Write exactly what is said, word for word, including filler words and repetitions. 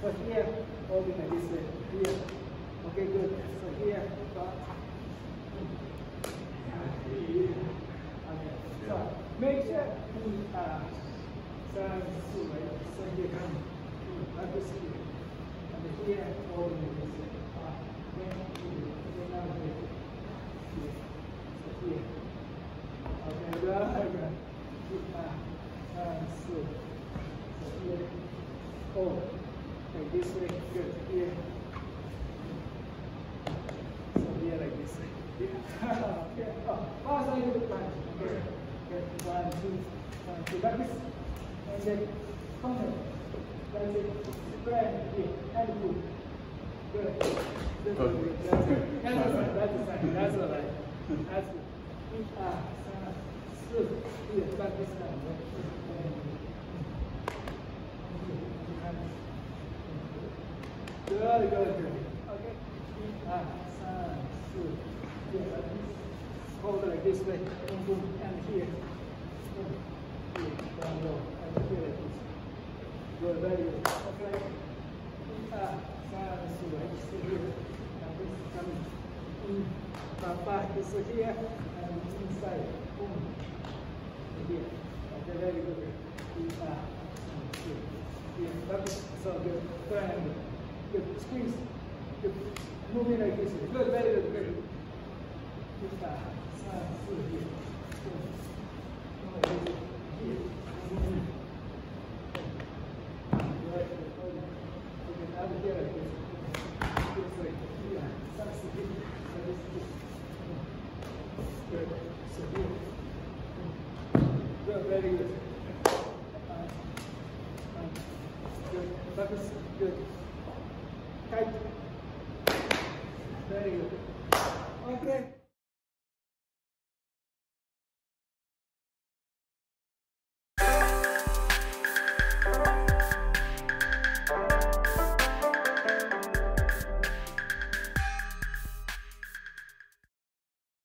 So here, holding like this way. Here. Okay, good. So here, back. Okay. So make sure you uh, turn to right. So here come. Like this here. And here, holding like this way. Uh, then here. Then now here. Here. So here. Okay, good. Good. Uh, turn to. So here. Hold. Like this way, good. Here. So here like this way. Yeah. Okay. Oh, fast I do the punch. Okay. Okay. One, two, one, two. Like this. And then corner. That's it. Spread here. And pull. Good. That's good. That's it. That's the sign. That's the sign. That's all right. That's it. Ah, good. Here. Like this now. Good, good, good. Okay. Ah, sun, good. Here, like this. Hold it like this way. Boom, boom. And here. Boom. Here. Down low. And here like this. Good, very good. Okay. Ah, sun, good. Stay here. And this is coming in. Papa is here. And inside. Boom. Here. Okay, very good. Ah, good. Here. That is so good. Triangle. Good. Squeeze. Good. Moving like this. Good. Very good. Very good. Good. Ah, sun, good. Here. Good. Here. Mm-hmm. Right. Okay. Now here like this. This way. Here. Sun, good. Like this. Good. So here. Good. Very good. Uh, uh, good. That is good. Tight. Very good. Okay.